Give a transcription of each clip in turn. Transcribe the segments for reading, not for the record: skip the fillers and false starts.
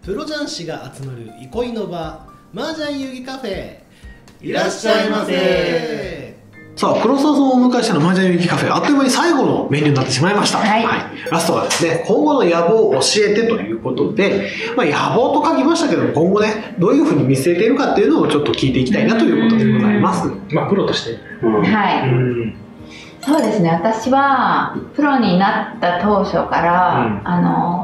プロ雀士が集まる憩いの場、麻雀遊戯カフェ。いらっしゃいませ。さあ、黒沢さんをお迎えしたの麻雀遊戯カフェ、あっという間に最後のメニューになってしまいました。はい、ラストはですね、今後の野望を教えてということで、野望と書きましたけども、今後ね、どういうふうに見据えているかっていうのをちょっと聞いていきたいなということでございます。 プロとして。 そうですね、私はプロになった当初から、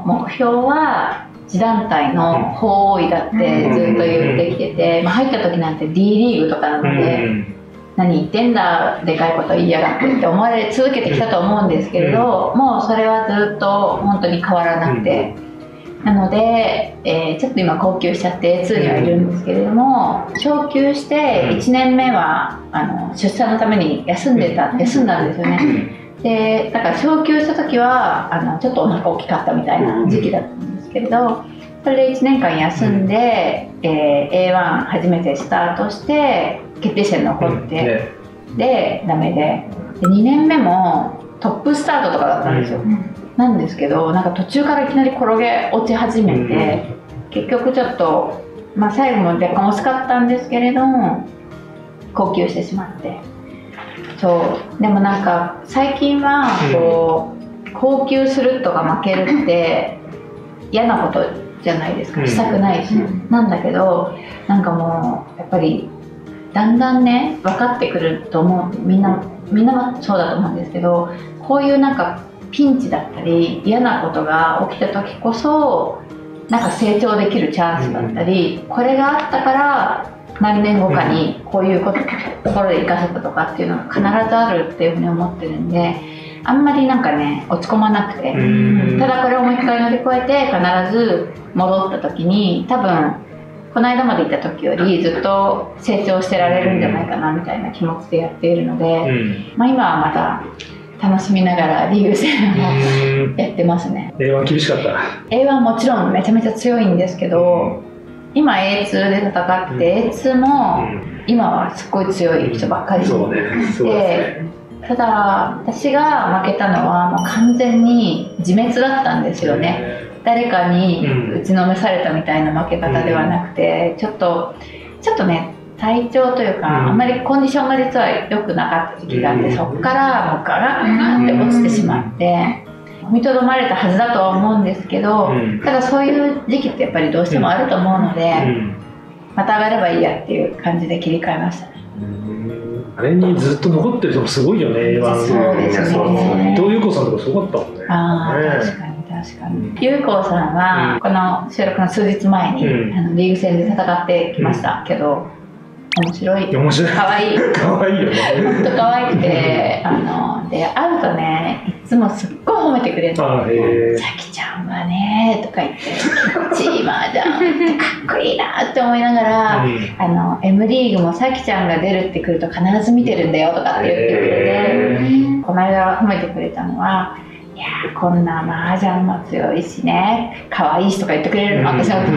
目標は自団体の法王位だってずっと言ってきてて、入った時なんて D リーグとかなので、何言ってんだでかいこと言いやがってって思われ続けてきたと思うんですけれど、もうそれはずっと本当に変わらなくて、なので、ちょっと今高級しちゃって A2 にはいるんですけれども、昇級して1年目は出産のために休んだんですよね。でだから昇級した時はちょっとお腹大きかったみたいな時期だったんですけれど、それで1年間休んで、A1 初めてスタートして決定戦残って、でダメで2年目もトップスタートとかだったんですよ。なんですけど、なんか途中からいきなり転げ落ち始めて、結局ちょっと、最後も若干惜しかったんですけれども降級してしまって、そうでもなんか最近はこう、降級するとか負けるって嫌なことじゃないですか、したくないし、なんだけどなんかもうやっぱりだんだんね分かってくると思う。みんなはそうだと思うんですけど、こういうなんかピンチだったり嫌なことが起きた時こそなんか成長できるチャンスだったり、これがあったから何年後かにこういうところで生かせたとかっていうのが必ずあるっていうふうに思ってるんで、あんまりなんかね落ち込まなくて、ただこれをもう一回乗り越えて必ず戻った時に多分この間までいた時よりずっと成長してられるんじゃないかなみたいな気持ちでやっているので、今はまた楽しみながらリーグ戦をやってますね。 A1 厳しかった。 A1 もちろんめちゃめちゃ強いんですけど、今 A2 で戦って、A2 も今はすっごい強い人ばっかりで、ただ私が負けたのはもう完全に自滅だったんですよね。誰かに打ちのめされたみたいな負け方ではなくて、ちょっとね体調というか、あんまりコンディションが実は良くなかった時期があって、そこからもうガラッって落ちてしまって踏みとどまれたはずだとは思うんですけど、ただそういう時期ってやっぱりどうしてもあると思うので、また上がればいいやっていう感じで切り替えましたね。 あれにずっと残ってる人もすごいよね。 そうですね。 伊藤優子さんとかすごかったもんね。 確かに優子さんはこの収録の数日前にリーグ戦で戦ってきましたけど、面白い、可愛いよね。本当可愛くて、で会うとねいつもすっごい褒めてくれるの。さきちゃんはねとか言って、チーマーじゃんってかっこいいなって思いながら、M リーグもさきちゃんが出るってくると必ず見てるんだよとかって言ってくれて、この間褒めてくれたのは、いやこんな麻雀も強いしね、可愛いしとか言ってくれるの、私は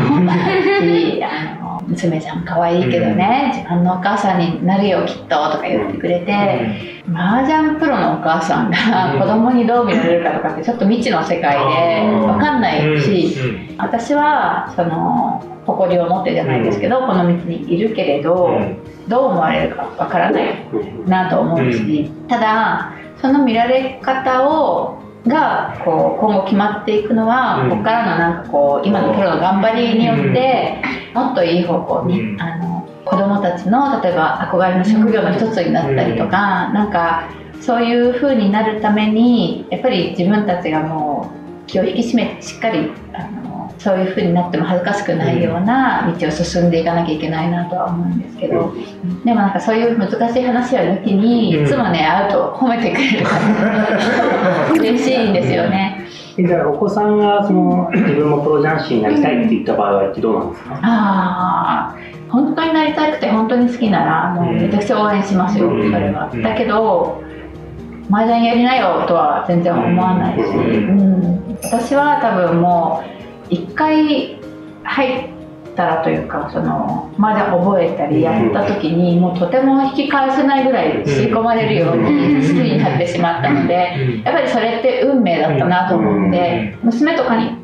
娘ちゃん可愛いけどね、自分のお母さんになるよきっととか言ってくれて、麻雀プロのお母さんが子供にどう見られるかとかってちょっと未知の世界で分かんないし、私はその誇りを持ってじゃないですけどこの道にいるけれど、どう思われるか分からないなと思うし、ただその見られ方がこう今後決まっていくのは、ここからのなんかこう今のプロの頑張りによってもっといい方向に、子どもたちの例えば憧れの職業の一つになったりとか、なんかそういう風になるためにやっぱり自分たちがもう気を引き締めてしっかりそういう風になっても恥ずかしくないような道を進んでいかなきゃいけないなとは思うんですけど、でもなんかそういう難しい話は抜きにいつもね会うと褒めてくれるから嬉しいんですよね。 じゃあお子さんが自分もプロ雀士になりたいって言った場合はどうなんですか？ 本当になりたくて本当に好きならもうめちゃくちゃ応援しますよ、それは。だけど麻雀やりなよとは全然思わないし、私は多分もう一回入ったらというか、その麻雀覚えたりやった時にもうとても引き返せないぐらい吸い込まれるように好きになってしまったので、やっぱりそれって運命だったなと思って、娘とかに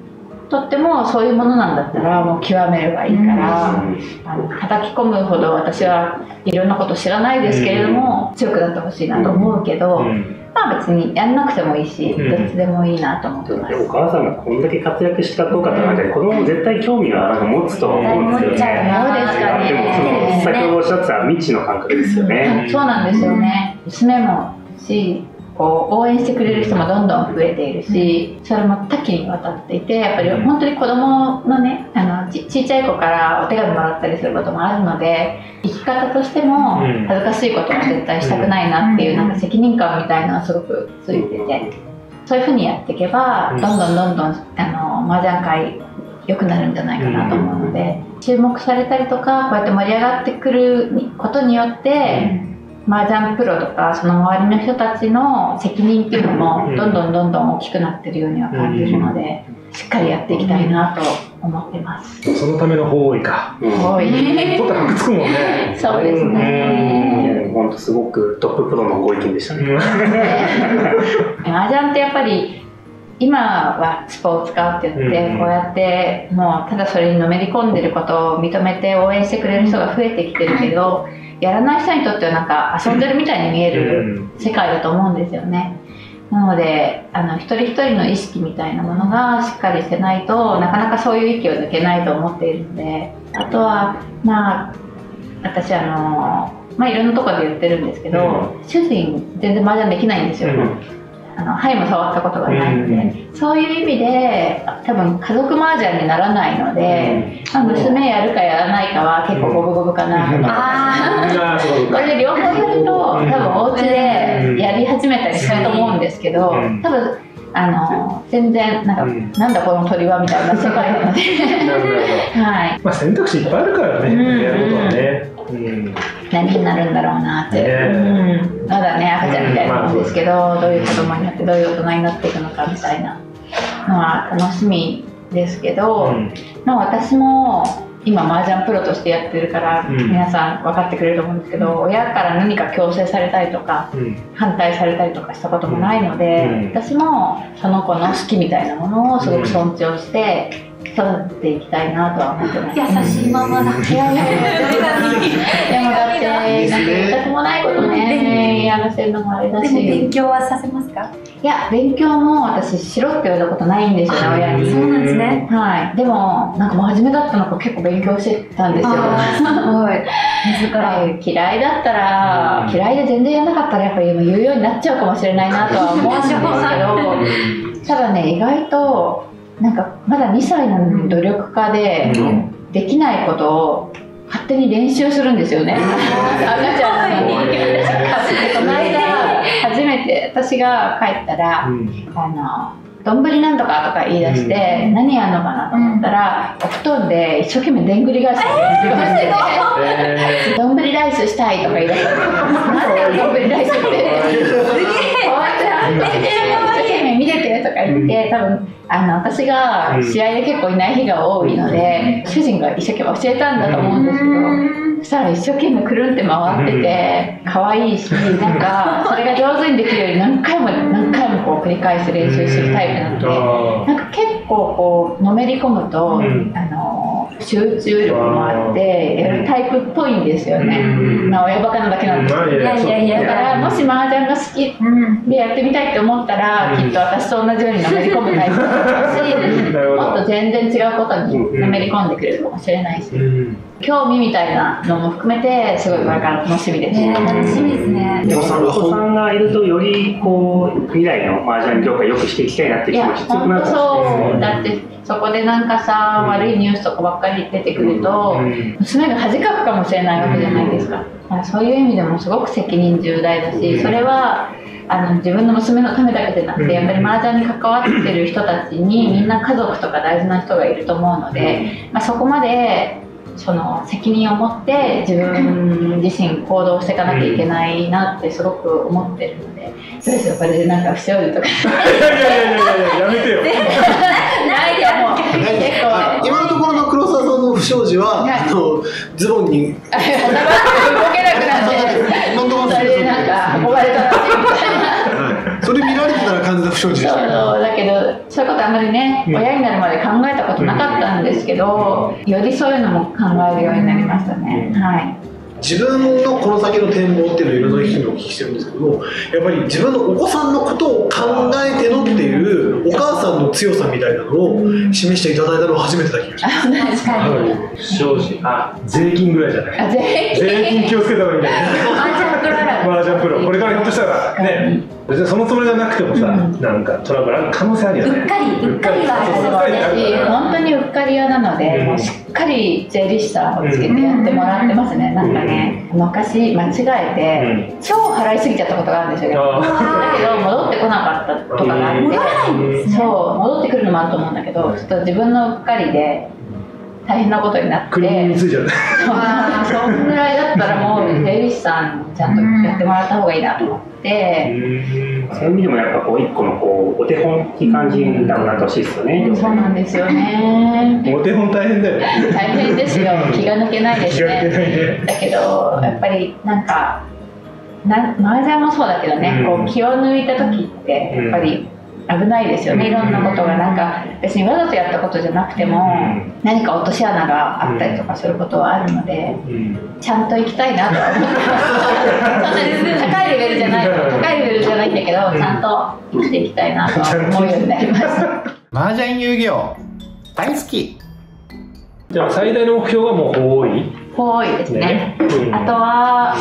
とってもそういうものなんだったらもう極めればいいから、叩き込むほど私はいろんなこと知らないですけれども、強くなってほしいなと思うけど、まあ別にやんなくてもいいし、どっちでもいいなと思ってます。 お母さんがこんだけ活躍した効果とかで、子供も絶対興味がなんか持つと思うんですよね。 そうですかね。 でもその先ほどおっしゃってた未知の感覚ですよね。 そうなんですよね。娘もしこう応援してくれる人もどんどん増えているし、それも多岐にわたっていて、やっぱり本当に子供のね、ちっちゃい子からお手紙もらったりすることもあるので、生き方としても恥ずかしいことは絶対したくないなっていうなんか責任感みたいなのはすごくついてて、そういうふうにやっていけばどんどん麻雀界良くなるんじゃないかなと思うので、注目されたりとかこうやって盛り上がってくることによって麻雀プロとかその周りの人たちの責任っていうのもどんどん大きくなってるようには感じるので、しっかりやっていきたいなと思ってます。 そのための方位か。 方位。 ことはくつくもんね。 そうですね。 本当すごくトッププロのご意見でしたね。 麻雀ってやっぱり今はスポーツ化って言ってこうやってもうただそれにのめり込んでることを認めて応援してくれる人が増えてきてるけど、やらない人にとってはなんか遊んでるみたいに見える世界だと思うんですよね。なので一人一人の意識みたいなものがしっかりしてないとなかなかそういう域を抜けないと思っているので、あとはまあ私いろんなところで言ってるんですけど、主人全然麻雀できないんですよ。牌も触ったことがないので、そういう意味で多分家族麻雀にならないので、娘やるかやらないかは結構五分五分かなとか、これで両方やると多分お家でやり始めたりすると思うんですけど、多分全然なんだこの鳥はみたいな世界なのではい、 まあ選択肢いっぱいあるからね、やることはね。 何になるんだろうなって、まだね赤ちゃんみたいなもんですけど、どういう子供になってどういう大人になっていくのかみたいなのは楽しみですけど、私も今麻雀プロとしてやってるから皆さん分かってくれると思うんですけど、親から何か強制されたりとか反対されたりとかしたこともないので、私もその子の好きみたいなものをすごく尊重して育てていきたいなとは思ってます。 優しいママだ。いやでもだってやりたくもないことねやらせるのもあれだし。 でも勉強はさせますか？ いや勉強も私しろって言われたことないんですよね、親に。 そうなんですね。 はい。でもなんかもう初めだったのか結構勉強してたんですよ。 すごい。 嫌いだったら、嫌いで全然やらなかったらやっぱり言うようになっちゃうかもしれないなとは思うんですけど、ただね意外となんかまだ2歳なのに努力家で、できないことを勝手に練習するんですよね。赤ちゃんなのに。この間初めて私が帰ったら丼なんとかとか言い出して、何やるのかなと思ったら、お布団で一生懸命でんぐり返ししてて、丼ライスしたいとか言い出して、なんで丼ライスって、こうやって一生懸命見ててとか言って、多分私が試合で結構いない日が多いので、主人が一生懸命教えたんだと思うんですけど、そしたら一生懸命くるんって回ってて可愛いし、なんかそれが上手にできるように何回もこう繰り返し練習するタイプなので、なんか結構こうのめり込むと、集中力もあってやるタイプっぽいんですよね。親バカなだけなんですけど、だからもし麻雀が好きでやってみたいって思ったら、きっと私と同じようにのめり込むタイプだし、もっと全然違うことにのめり込んでくれるかもしれないし、興味みたいなのも含めてすごいこれから楽しみです。 楽しみですね。 お子さんがいるとよりこう未来の麻雀業界良くしていきたいなって気持ち強くなるんですね。 そうだってそこでなんかさ、悪いニュースとかばっかり出てくると、娘が恥かくかもしれないわけじゃないですか。そういう意味でもすごく責任重大だし、それは自分の娘のためだけじゃなくて、やっぱり麻雀に関わってる人たちにみんな家族とか大事な人がいると思うので、そこまでその責任を持って自分自身行動していかなきゃいけないなってすごく思ってるので、そうですよ、これでなんか不祥事とかやめてよ。 ないよ、もう結構今のところの黒沢さんの不祥事はズボンに動けなくなってそれでなんか運ばれたらしいみたいな。 それ見られてたら完全不祥事でしたけど。 そうだけどそういうことあんまりね、親になるまで考えたことなかったんですけど、よりそういうのも考えるようになりましたね。はい。 自分のこの先の展望っていうのをいろんな人にお聞きしてるんですけども、やっぱり自分のお子さんのことを考えてのっていうお母さんの強さみたいなのを示していただいたのは初めてだ気がします。 不祥事、税金ぐらいじゃない。税金気をつけた方がいいんだよね。マージャンプロ、これからひょっとしたらね、別にそのつもりがなくてもさ、なんかトラブルある可能性あるよね。 うっかりは本当にうっかり屋なので、もうしっかり税理士さんをつけてやってもらってますね。なんかね、昔間違えて超払いすぎちゃったことがあるんですよ。だけど戻ってこなかったとかがあって、そう戻ってくるのもあると思うんだけど、ちょっと自分のうっかりで大変なことになって、 車についちゃった。 そんぐらいだったらもう税理士さんちゃんとやってもらった方がいいなと思って。 そういう意味でもやっぱこう一個のこうお手本っていう感じになってほしいですよね。 そうなんですよね。 お手本大変だよね。 大変ですよ。気が抜けないですね。だけどやっぱりなんか麻雀もそうだけどね、こう気を抜いた時ってやっぱり危ないですよね。いろんなことがなんか別にわざとやったことじゃなくても何か落とし穴があったりとかすることはあるので、ちゃんと行きたいなとは思ってます。そんなに高いレベルじゃないんだけど、ちゃんと生きていきたいなとは思うようになりました。 麻雀遊戯王大好き。 じゃあ最大の目標はもう多いですね。あとは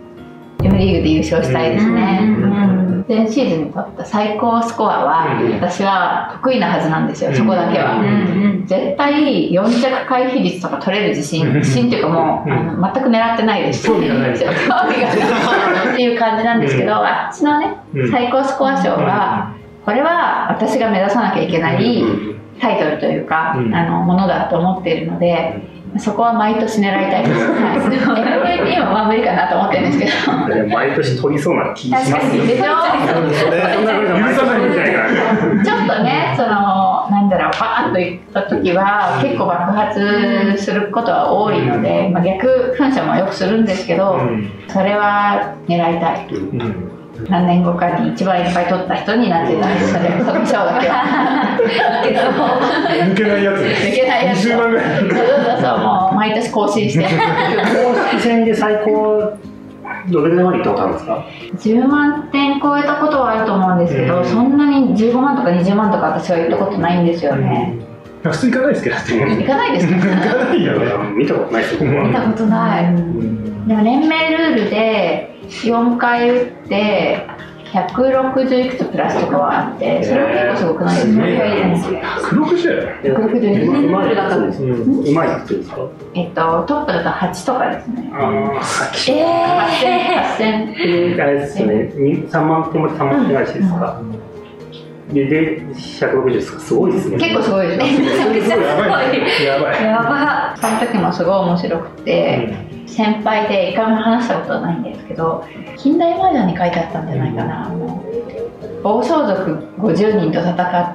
Mリーグで優勝したいですね。前シーズンに取った最高スコアは私は得意なはずなんですよ。そこだけは絶対4着回避率とか取れる自信っていうかもう全く狙ってないですし、興味がないっていう感じなんですけど、あっちのね最高スコア賞はこれは私が目指さなきゃいけないタイトルというかものだと思っているので、そこは毎年狙いたいです。MVP は無理かなと思ってるんですけど、 毎年取りそうな気がしますよね。 でしょ。ちょっとね、なんだろう、バーッといった時は結構爆発することは多いので、逆噴射もよくするんですけど、それは狙いたい。何年後かに一番いっぱい取った人になってたんです。その賞だけは抜けないやつ 20万ぐらいそうもう毎年更新して公式戦で最高どれぐらいまでいったことあるんですか ？10万点超えたことはあると思うんですけど、そんなに15万とか20万とか私は言ったことないんですよね。 普通行かないですけど行かないですか？ 行かないよね。 見たことないですよ。 見たことない。 でも連盟ルールで4回打って160いくつプラスとかはあって、それは結構すごくないですか？160？ 160 うまいだったんです。うまいってですか？ トップだと8とかですね。 8000あれですよね。3万点も3万点ないしですか？で160ですか？すごいですね。 結構すごいですね。 やばい。 その時もすごい面白くて。先輩で一回も話したことはないんですけど、近代麻雀に書いてあったんじゃないかな。暴走族50人と戦って、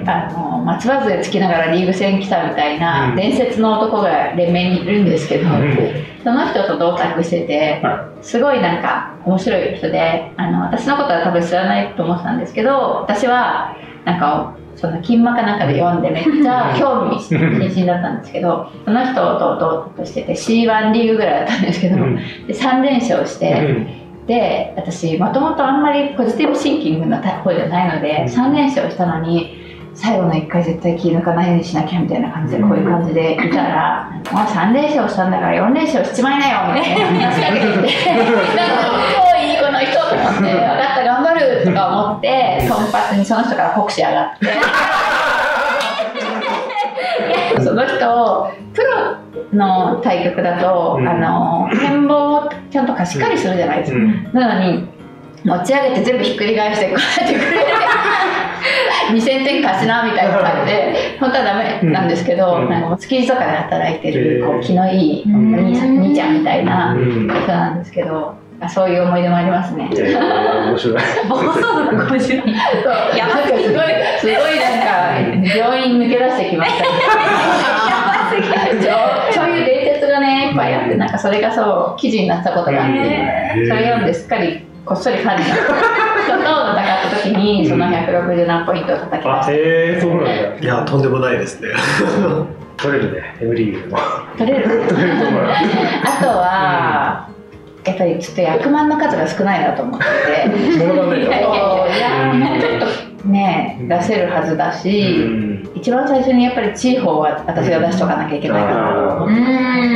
松葉杖つきながらリーグ戦来たみたいな伝説の男が連盟にいるんですけど、その人と同卓してて、すごいなんか面白い人で、私のことは多分知らないと思ってたんですけど、私はなんかその金馬かなんかで読んでめっちゃ興味津々だったんですけど、その人と同卓してて C1 リーグぐらいだったんですけど、で3連勝して、で私もともとあんまりポジティブシンキングな方じゃないので、3連勝したのに最後の1回絶対気抜かないようにしなきゃみたいな感じで、こういう感じでいたら、もう3連勝したんだから4連勝しちまいなよみたいな話しかけてきて、なんか超いいこの人と思って、分かった頑張るとか思ってトンパツにその人から酷使上がってその人プロの対局だと展望をちゃんと貸し借りするじゃないですか、なのに持ち上げて全部ひっくり返してこうやってくれて2000点貸しなみたいな感じで、本当はダメなんですけど、なんか築地とかで働いてるこう気のいい兄ちゃんみたいな人なんですけど、そういう思い出もありますね。 面白い。 暴走族50人。 やばい、すごいなんか病院抜け出してきました。そういう伝説がねいっぱいあって、なんかそれがそう記事になったことがあって、それ読んですっかりこっそりファンになって。 戦った時にその160何ポイントを叩きました。 そうなんだ。 いやとんでもないですね。 取れるね、Mリーグも。 取れる。あとはやっぱりちょっと役満の数が少ないなと思ってて。 物がないいやもうちょっとね出せるはずだし、一番最初にやっぱり地方は私が出しとかなきゃいけないかなと思って。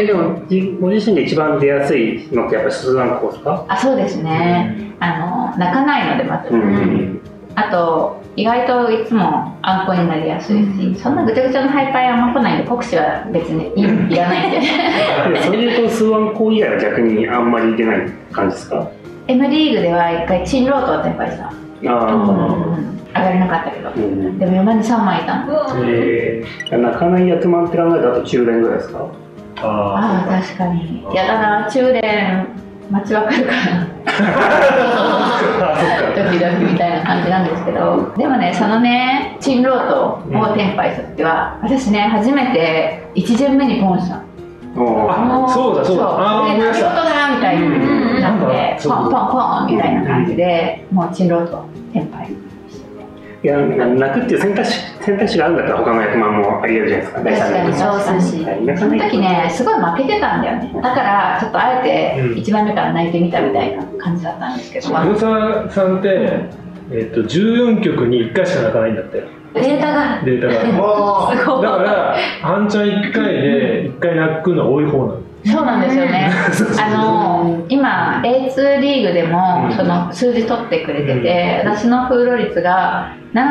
でもご自身で一番出やすいのってやっぱり鈴蘭校ですか？ そうですね。泣かないのでまず。あと意外といつもあんこになりやすいし、そんなぐちゃぐちゃのハイパイあんま来ないんで、国試は別にいらないんで。 それでいうと数万校以外は逆にあんまり出ない感じですか ？M リーグでは一回チンロートを転売した。上がれなかったけど、でも4番に3枚いたの。 泣かない役満って考えたらあと中連ぐらいですか？ 確かに。いやだな、中連待ち分かるからドキドキみたいな感じなんですけど、でもね、そのねチンロートを転売した時は、私ね初めて1巡目にポンしたの。 そうだそうだ、 チンロートだみたいになってポンポンポンみたいな感じで、もうチンロート転売。 いや、泣くっていう選択肢があるんだったら他の役満もあり得るじゃないですか。 確かにそうすし、その時ねすごい負けてたんだよね。だからちょっとあえて1番目から泣いてみたみたいな感じだったんですけど、 黒沢さんって14局に1回しか泣かないんだって。 データがすごい。だから半ちゃん1回で1回泣くの多い方なの。 そうなんですよね。今 A2 リーグでもその数字取ってくれてて、私の封路率が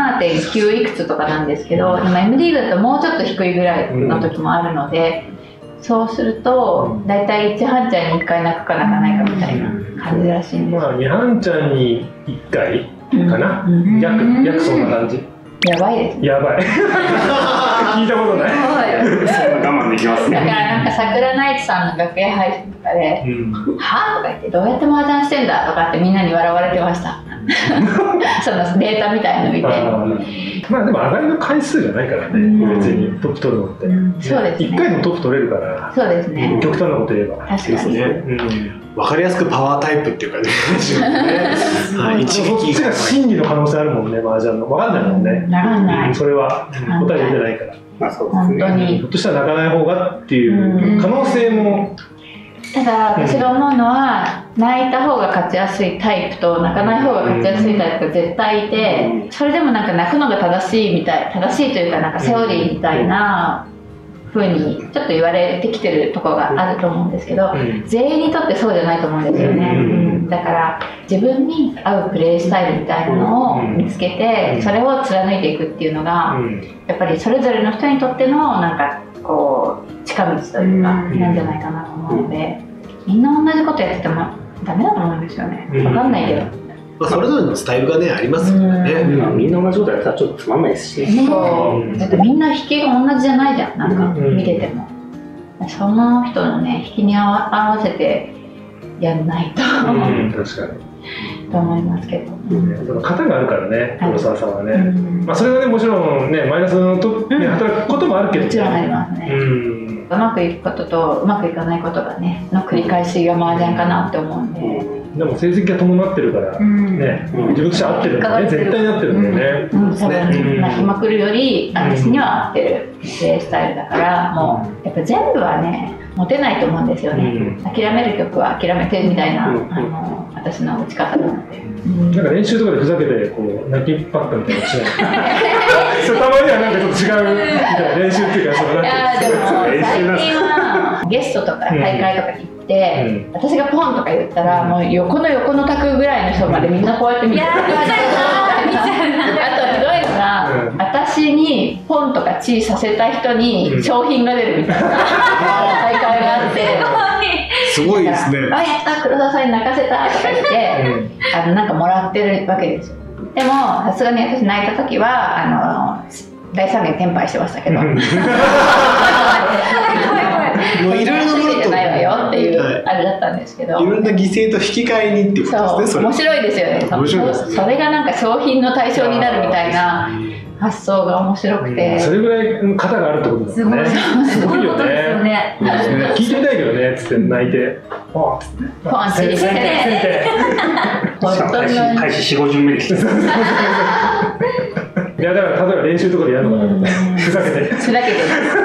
7.9 いくつとかなんですけど、でも M リーグだともうちょっと低いぐらいの時もあるので、そうすると大体1半ちゃんに1回泣くか泣かないかみたいな感じらしいんです。 2半ちゃんに1回かな、約そんな感じ。 やばいですね。 やばい。聞いたことない。 我慢できますね。 だからなんか桜ナイツさんの楽屋配信とかで「はあ?」とか言って「どうやって麻雀してんだ?」とかってみんなに笑われてました。そのデータみたいの見て。 まあでも上がりの回数がないからね、別にトップ取るのって。 そうですね。 1回でもトップ取れるから。 そうですね。 極端なこと言えば。 確かにね。 分かりやすくパワータイプっていうかね。 そっちが真理の可能性あるもんね、麻雀の。分かんないもんね。 分かんない。 それは答え出てないから。 本当に。 ひょっとしたら泣かない方がっていう可能性も。 ただ私が思うのは、泣いた方が勝ちやすいタイプと泣かない方が勝ちやすいタイプが絶対いて、それでもなんか泣くのが正しいというか、なんかセオリーみたいな風にちょっと言われてきてるところがあると思うんですけど、全員にとってそうじゃないと思うんですよね。だから自分に合うプレースタイルみたいなのを見つけて、それを貫いていくっていうのがやっぱりそれぞれの人にとってのなんかこう近道というかなんじゃないかなと思うので、みんな同じことやっててもダメだと思うんですよね。分かんないけど、 それぞれのスタイルがねありますからね。 みんな同じことやったらちょっとつまんないですし、 だってみんな引きが同じじゃないじゃん、なんか見てても。その人のね引きに合わせてやんないと確かにと思いますけど。 その型があるからね、黒沢さんはね。まあそれはねもちろんねマイナスのと働くこともあるけど、 もちろんありますね。うまくいくこととうまくいかないことがねの繰り返しが麻雀かなって思うんで。 でも成績が伴ってるからね、自分として合ってるんだね、絶対に合ってるんだよね。 多分泣きまくるより私には合ってるプレースタイルだから、もうやっぱ全部はね持てないと思うんですよね。諦める曲は諦めてみたいな私の打ち方なので。 なんか練習とかでふざけてこう泣きパッドみたいなのしない。それたまにはなんかちょっと違うみたいな練習っていうか、そのなんかでも最近はゲストとか大会とかに行って、私がポンとか言ったらもう横の卓ぐらいの人までみんなこうやって見てる。あとひどいのが、私にポンとかチーさせた人に商品が出るみたいな大会があって。 すごいですね。 あ、やった黒沢さんに泣かせたとか言ってなんかもらってるわけですよ。でもさすがに私泣いた時は第3弦転売してましたけど、もういろいろなものとないわよっていうあれだったんですけど、 いろんな犠牲と引き換えにっていうことですね。 そう面白いですよね。それがなんか商品の対象になるみたいな発想が面白くて、 それぐらい型があるってことですね。すごいよね。聞いてみたいけどねっつって泣いて。 ポンチしてね。 開始4、50目で来てる。 いやだから例えば練習とかでやるのかな。ふざけて。 ふざけて。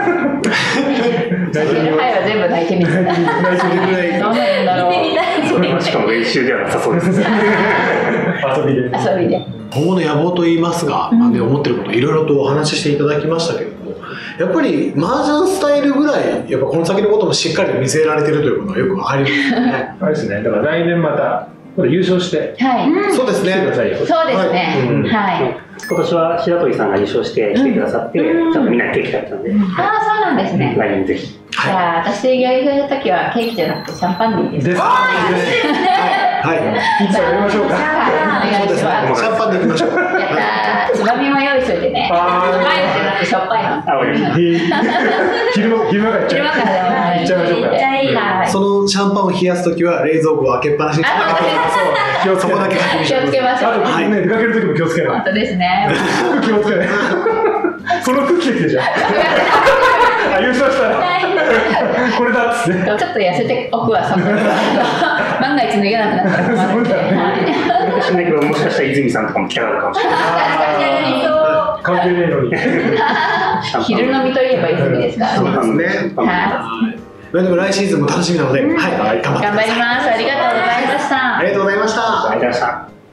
はいは全部泣いてみる。どうなるんだろう。 それはしかも練習ではなさそうです。 遊びで。 遊びで。 今後の野望といいますが、思ってることいろいろとお話ししていただきましたけれども、やっぱり麻雀スタイルぐらいやっぱこの先のこともしっかり見せられてるということがよくわかりますね。 あれですね。だから来年また優勝して、 はい。 そうですね。 そうですね。はい。 今年は白鳥さんが優勝して来てくださって、ちょっとみんなケーキだったんで。 ああ、そうなんですね。 来年ぜひ。 じゃあ私が優勝した時はケーキじゃなくてシャンパンでいいですか？ はい。 いつやりましょうか。 そうですね。シャンパンでいきましょう。 やったー。つまみも用意しといてね。甘いのじゃなくてしょっぱいの。 昼間からいっちゃいましょうか。 そのシャンパンを冷やす時は冷蔵庫を開けっぱなしに。そこだけ気をつけましょう。 あとね出かける時も気をつけない。 本当ですね。 気をつけない。そのクッキー来てじゃん。優勝したらこれだっつって。 ちょっと痩せておくわ、その時は。万が一脱げなくなったら困るんで。 私だけどもしかしたら泉さんとかも来たがるかもしれない。 関係ねえのに。 昼飲みといえば泉ですから。 そうですね。でも来シーズンも楽しみなので、はい、 頑張ります。ありがとうございました。 ありがとうございました。 ありがとうございました。